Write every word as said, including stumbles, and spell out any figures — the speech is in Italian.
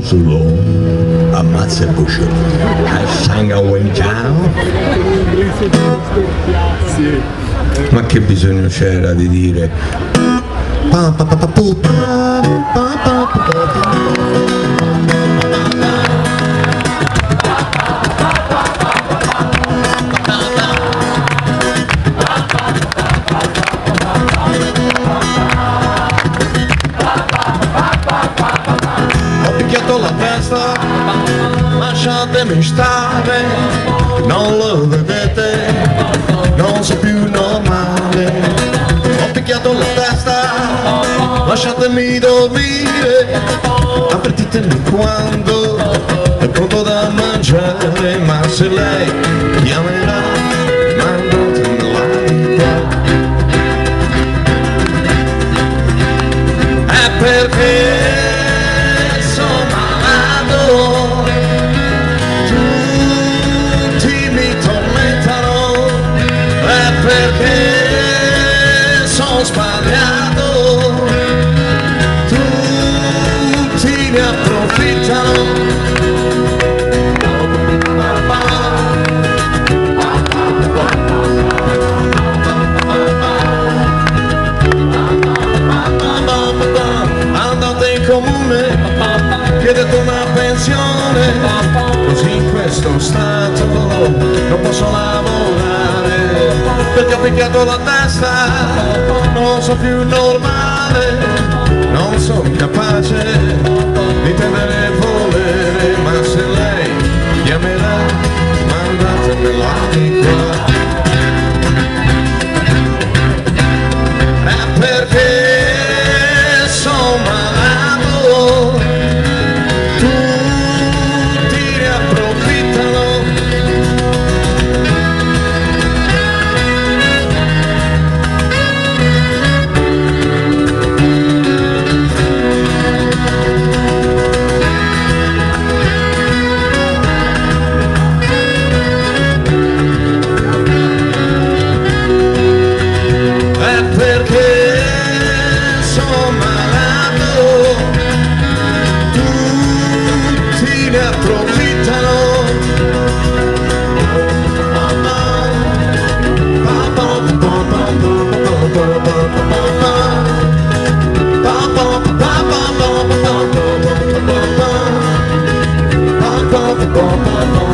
solo ammazza il buscio sanga when ciao. Ma che bisogno c'era di dire pa pa pa pa pa pa pa pa. La testa, lasciatemi stare, non lo vedete, non sono più normale. Ho picchiato la testa, lasciatemi dormire, avvertitemi quando è pronto da mangiare, ma se lei chiamerà, mandatemela di qua. È perché perché sono sbagliato, tutti ne approfittano. Andate in comune, chiedete una pensione, così in questo stato non posso lavorare. Perché ho picchiato la testa, non sono più normale, non sono capace di tenere il volere, ma se lei chiamerà, mandatemela di qua. È perché sono malato, tutti ne approfittano. Bum, bum, bum.